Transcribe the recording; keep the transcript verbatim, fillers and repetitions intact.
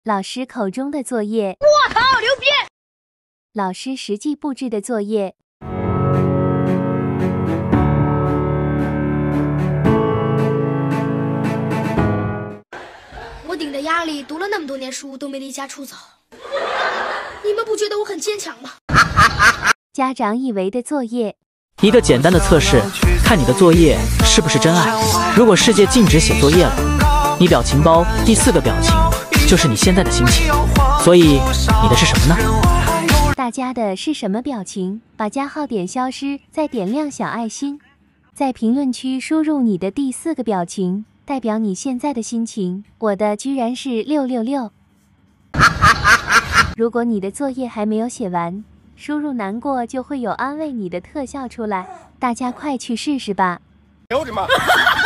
老师口中的作业。 我靠，牛逼！ 老师实际布置的作业。 我顶着压力读了那么多年书，都没离家出走。你们不觉得我很坚强吗？ 家长以为的作业。 一个简单的测试，看你的作业是不是真爱。如果世界禁止写作业了，你表情包第四个表情就是你现在的心情。所以你的是什么呢？ 大家的是什么表情？把加号点消失，再点亮小爱心，在评论区输入你的第四个表情，代表你现在的心情。我的居然是六六六。如果你的作业还没有写完，输入难过就会有安慰你的特效出来，大家快去试试吧。 哎呦我的妈！